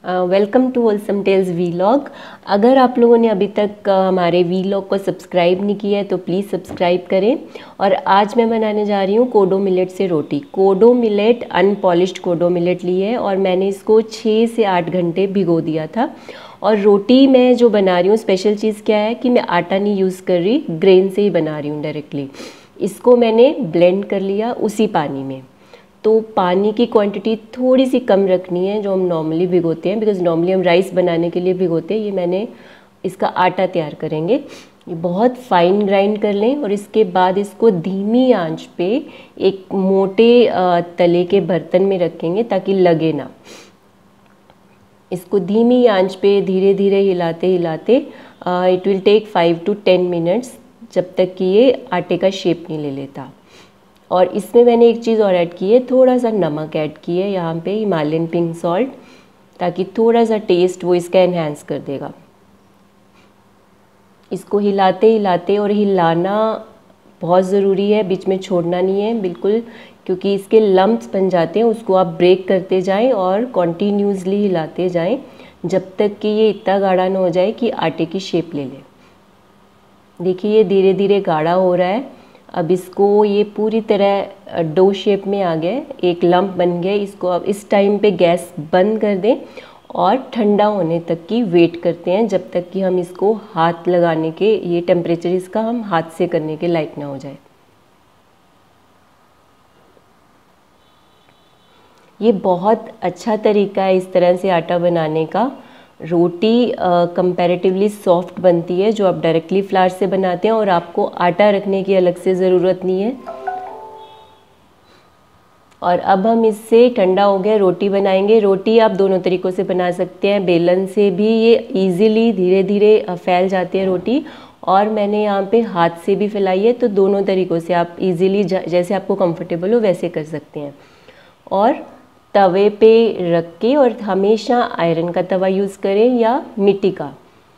Welcome to wholesome tales vlog. अगर आप लोगों ने अभी तक हमारे वीलॉग को सब्सक्राइब नहीं किया है तो प्लीज़ सब्सक्राइब करें। और आज मैं बनाने जा रही हूँ कोडो मिलेट से रोटी। Kodo millet unpolished kodo millet ली है और मैंने इसको 6 से 8 घंटे भिगो दिया था। और रोटी मैं जो बना रही हूँ, स्पेशल चीज़ क्या है कि मैं आटा नहीं यूज़ कर रही, ग्रेन से ही बना रही हूँ डायरेक्टली। इसको मैंने ब्लेंड कर लिया उसी पानी में। तो पानी की क्वांटिटी थोड़ी सी कम रखनी है जो हम नॉर्मली भिगोते हैं, बिकॉज़ नॉर्मली हम राइस बनाने के लिए भिगोते हैं। ये मैंने इसका आटा तैयार करेंगे। ये बहुत फाइन ग्राइंड कर लें और इसके बाद इसको धीमी आंच पे एक मोटे तले के बर्तन में रखेंगे ताकि लगे ना। इसको धीमी आंच पे धीरे धीरे हिलाते हिलाते it will take 5 to 10 minutes, जब तक कि ये आटे का शेप नहीं ले लेता। और इसमें मैंने एक चीज़ और ऐड की है, थोड़ा सा नमक ऐड की है यहाँ पे, हिमालयन पिंक सॉल्ट, ताकि थोड़ा सा टेस्ट वो इसका एनहांस कर देगा। इसको हिलाते हिलाते, और हिलाना बहुत ज़रूरी है, बीच में छोड़ना नहीं है बिल्कुल, क्योंकि इसके लम्प्स बन जाते हैं। उसको आप ब्रेक करते जाएं और कॉन्टीन्यूसली हिलाते जाएं जब तक कि ये इतना गाढ़ा ना हो जाए कि आटे की शेप ले ले। देखिए ये धीरे धीरे गाढ़ा हो रहा है। अब इसको ये पूरी तरह डो शेप में आ गया, एक लंप बन गया। इसको अब इस टाइम पे गैस बंद कर दें और ठंडा होने तक की वेट करते हैं, जब तक कि हम इसको हाथ लगाने के, ये टेम्परेचर इसका हम हाथ से करने के लायक ना हो जाए। ये बहुत अच्छा तरीका है इस तरह से आटा बनाने का। रोटी कंपैरेटिवली सॉफ्ट बनती है जो आप डायरेक्टली फ्लावर से बनाते हैं, और आपको आटा रखने की अलग से ज़रूरत नहीं है। और अब हम इससे, ठंडा हो गया, रोटी बनाएंगे। रोटी आप दोनों तरीक़ों से बना सकते हैं, बेलन से भी ये इजीली धीरे धीरे फैल जाती है रोटी, और मैंने यहाँ पे हाथ से भी फैलाई है। तो दोनों तरीक़ों से आप इजीली जैसे आपको कंफर्टेबल हो वैसे कर सकते हैं। और तवे पे रख के, और हमेशा आयरन का तवा यूज़ करें या मिट्टी का।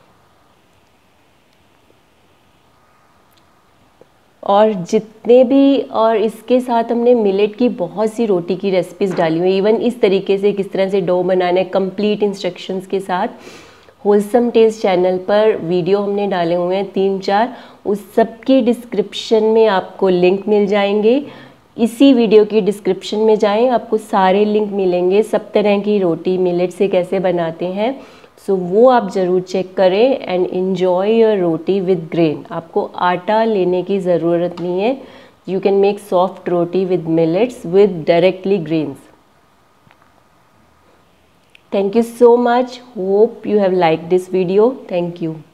और जितने भी, और इसके साथ हमने मिलेट की बहुत सी रोटी की रेसिपीज़ डाली हुई, इवन इस तरीके से किस तरह से डो बनाना है कंप्लीट इंस्ट्रक्शंस के साथ होलसम टेल्स चैनल पर वीडियो हमने डाले हुए हैं 3-4। उस सब की डिस्क्रिप्शन में आपको लिंक मिल जाएंगे। इसी वीडियो की डिस्क्रिप्शन में जाएं, आपको सारे लिंक मिलेंगे सब तरह की रोटी मिलेट से कैसे बनाते हैं। सो वो आप ज़रूर चेक करें and enjoy your roti with grain. आपको आटा लेने की ज़रूरत नहीं है। You can make soft roti with millets with directly grains. Thank you so much. Hope you have liked this video. Thank you.